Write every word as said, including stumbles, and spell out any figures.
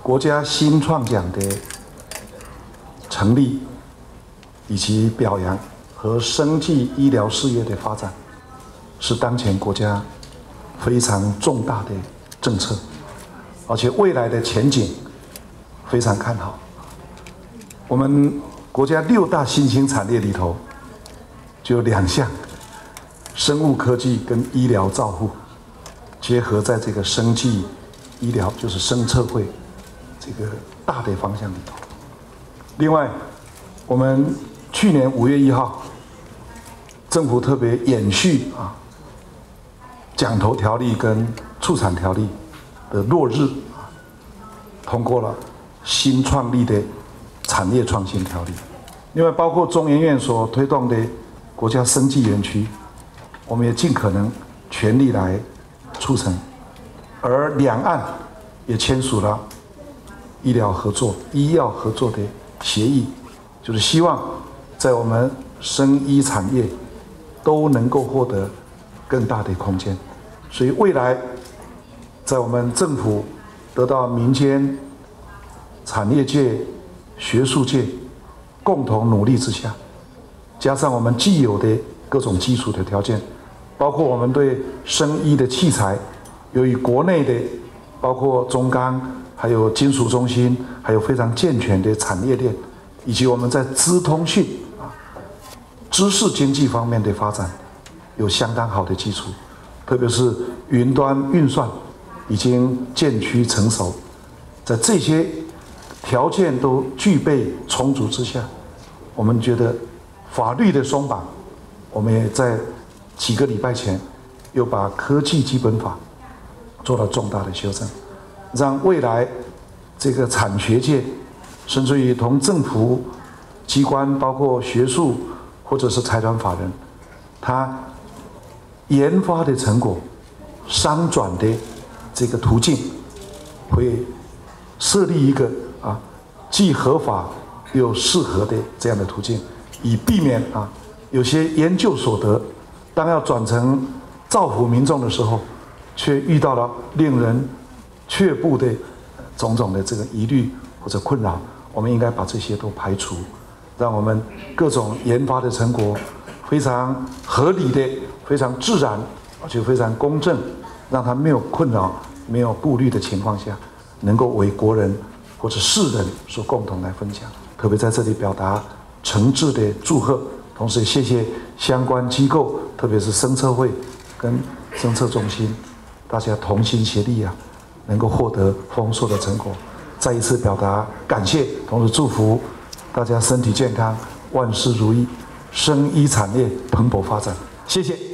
国家新创奖的成立，以及表扬和生技医疗事业的发展，是当前国家非常重大的政策，而且未来的前景非常看好。我们国家六大新兴产业里头，就有两项，生物科技跟医疗照护结合在这个生技医疗，就是生测绘这个大的方向里头。另外，我们去年五月一号，政府特别延续啊奖投条例跟畜产条例的落日啊，通过了新创立的产业创新条例。另外，包括中研院所推动的国家生技园区，我们也尽可能全力来促成。而两岸也签署了医疗合作、医药合作的协议，就是希望在我们生医产业都能够获得更大的空间。所以未来，在我们政府得到民间、产业界、学术界共同努力之下，加上我们既有的各种基础的条件，包括我们对生医的器材，由于国内的包括中钢，还有金属中心，还有非常健全的产业链，以及我们在资通讯啊、知识经济方面的发展有相当好的基础，特别是云端运算已经渐趋成熟，在这些条件都具备充足之下，我们觉得法律的松绑，我们也在几个礼拜前又把科技基本法做了重大的修正，让未来这个产学界，甚至于同政府机关，包括学术或者是财团法人，他研发的成果商转的这个途径，会设立一个啊既合法又适合的这样的途径，以避免啊有些研究所得当要转成造福民众的时候，却遇到了令人却步的种种的这个疑虑或者困扰。我们应该把这些都排除，让我们各种研发的成果非常合理的、非常自然，而且非常公正，让它没有困扰、没有顾虑的情况下，能够为国人或者世人所共同来分享。特别在这里表达诚挚的祝贺，同时也谢谢相关机构，特别是生测会跟生测中心，大家同心协力啊，能够获得丰硕的成果。再一次表达感谢，同时祝福大家身体健康，万事如意，生医产业蓬勃发展。谢谢。